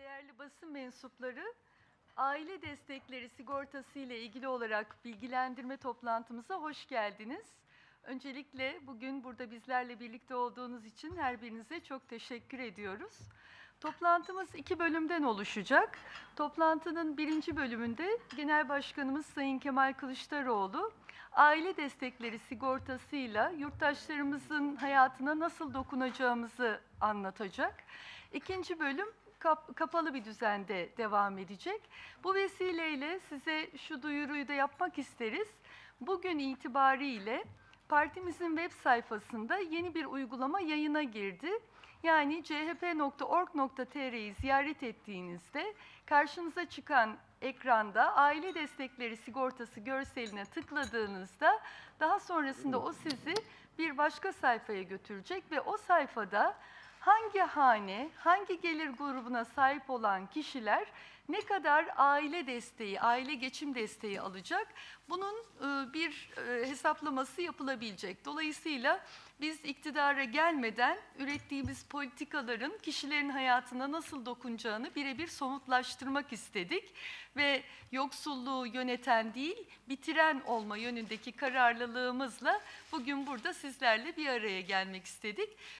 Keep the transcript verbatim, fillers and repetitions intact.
Değerli basın mensupları, aile destekleri sigortası ile ilgili olarak bilgilendirme toplantımıza hoş geldiniz. Öncelikle bugün burada bizlerle birlikte olduğunuz için her birinize çok teşekkür ediyoruz. Toplantımız iki bölümden oluşacak. Toplantının birinci bölümünde Genel Başkanımız Sayın Kemal Kılıçdaroğlu, aile destekleri sigortasıyla yurttaşlarımızın hayatına nasıl dokunacağımızı anlatacak. İkinci bölüm kap kapalı bir düzende devam edecek. Bu vesileyle size şu duyuruyu da yapmak isteriz. Bugün itibariyle partimizin web sayfasında yeni bir uygulama yayına girdi. Yani c h p nokta org nokta t r'yi ziyaret ettiğinizde karşınıza çıkan ekranda aile destekleri sigortası görseline tıkladığınızda daha sonrasında o sizi bir başka sayfaya götürecek ve o sayfada hangi hane, hangi gelir grubuna sahip olan kişiler ne kadar aile desteği, aile geçim desteği alacak? Bunun bir hesaplaması yapılabilecek. Dolayısıyla biz iktidara gelmeden ürettiğimiz politikaların kişilerin hayatına nasıl dokunacağını birebir somutlaştırmak istedik. Ve yoksulluğu yöneten değil, bitiren olma yönündeki kararlılığımızla bugün burada sizlerle bir araya gelmek istedik.